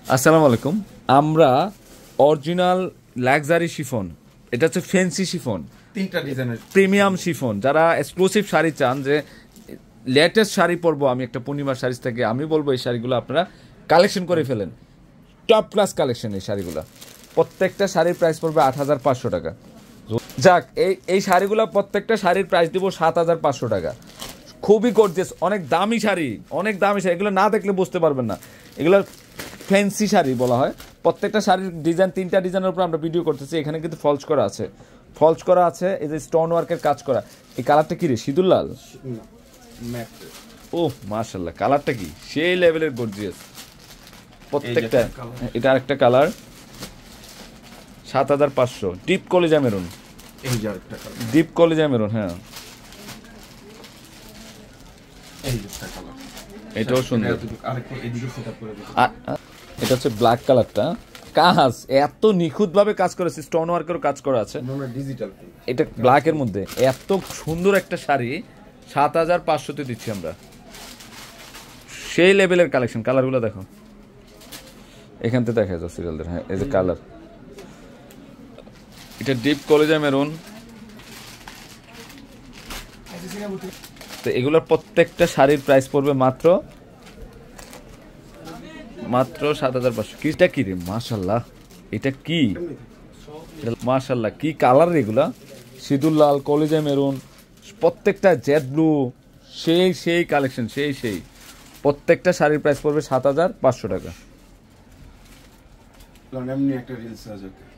আসসালামু আলাইকুম। আমরা অরিজিনাল লাক্সারি শিফন, এটা হচ্ছে ফ্যান্সি শিফন, তিনটা ডিজাইনের প্রিমিয়াম শিফন। যারা এক্সক্লুসিভ শাড়ি চান, যে লেটেস্ট শাড়ি পরবো আমি একটা পূর্ণিমা শাড়ি থেকে, আমি বলবো এই শাড়িগুলো আপনারা কালেকশন করে ফেলেন। টপ ক্লাস কালেকশন এই শাড়িগুলো। প্রত্যেকটা শাড়ির প্রাইস পড়বে ৮৫০০ টাকা। যাক, এই শাড়িগুলো প্রত্যেকটা শাড়ির প্রাইস দিব ৭৫০০ টাকা। খুবই গর্জিয়াস, অনেক দামি শাড়ি, অনেক দামি শাড়ি। এগুলো না দেখলে বুঝতে পারবেন না, এগুলো ফ্যান্সি শাড়ি বলা হয়। প্রত্যেকটা শাড়ির ডিজাইন, তিনটা ডিজাইনের উপর আমরা ভিডিও করতেছি। এখানে কিন্তু ফলস করা আছে, ফলস করা আছে, এই যে স্টোন ওয়ার্কের কাজ করা। এই কালারটা কি রে, সিঁদুর লাল? ও মাশাআল্লাহ, কালারটা কি সেই লেভেলের গর্জিয়াস প্রত্যেকটা। এটা আরেকটা কালার, ৭৫০০। ডিপ কলিজা মেরুন, ডিপ কলিজা মেরুন। হ্যাঁ, এটাও সুন্দর। এটা হচ্ছে ব্ল্যাক কালারটা, কাজ এত নিখুঁত ভাবে কাজ করেছে, স্টোন ওয়ার্কের কাজ করা আছে ডিজিটাল। এটা ব্ল্যাকের মধ্যে এত সুন্দর একটা শাড়ি ৭৫০০-তে দিচ্ছি আমরা। সেই লেভেলের কালেকশন। কালারগুলো দেখো, এখান থেকে দেখা যাচ্ছে সিরিয়ালদের। হ্যাঁ, এই যে কালার, এটা ডিপ কলিজা মেরুন। তো এগুলোর প্রত্যেকটা শাড়ির প্রাইস পড়বে মাত্র ৭৫০০। কিটা কি রে, মাশাআল্লাহ, এটা কি মাশাআল্লাহ, কি কালার এগুলা! সিঁদুর লাল, কলিজা মেরুন, প্রত্যেকটা জেড ব্লু। সেই কালেকশন, সেই প্রত্যেকটা শাড়ির প্রাইস পড়বে ৭৫০০ টাকা।